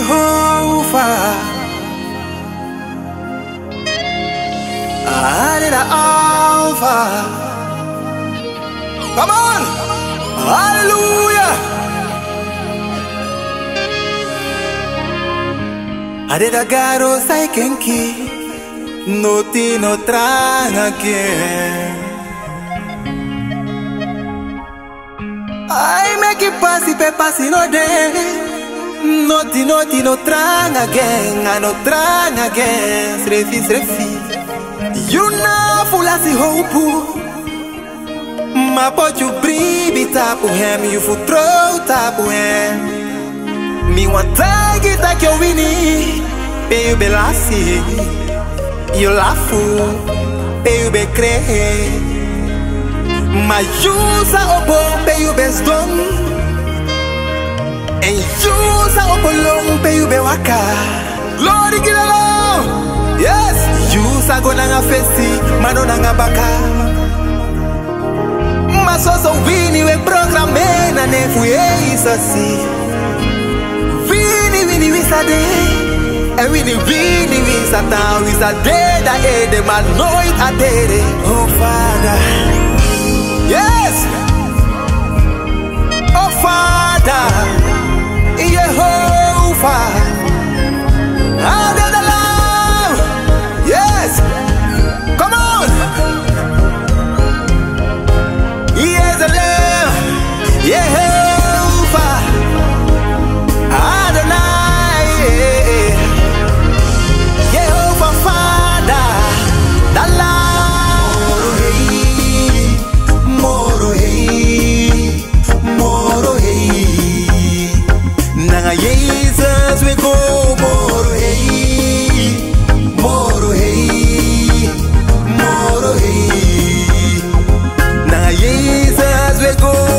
Jehovah, Adida Alpha. Come on, hallelujah. Adida Garo Saikenki, no ti no trang again. I make it passy, passy no day. Noti no trang again, I no trang again. Srefi. You know full as the hope. Ma pot you breathe it up him, you for throw tap him. Me want tag it like you winning. Pay you be lassie. You laugh pay you be cray. My use a obo, pay you best done. And use a obo long, pay you be waka. Glory get along. Yes, use a go nanga festi, mano nanga baka. Masoso vini we programme na nefu ye isasi. Vini wisade. And vini wisata, wisade da ede man noit adere. Oh Father. Yes! Oh Father, Jehovah, under the Lamb. Yes! Come on! He is the Lamb. Jehovah, Adonai. Jehovah Father, the Lamb. Jesus, we go moro hey, moro hey, moro hey. Now Jesus, we go.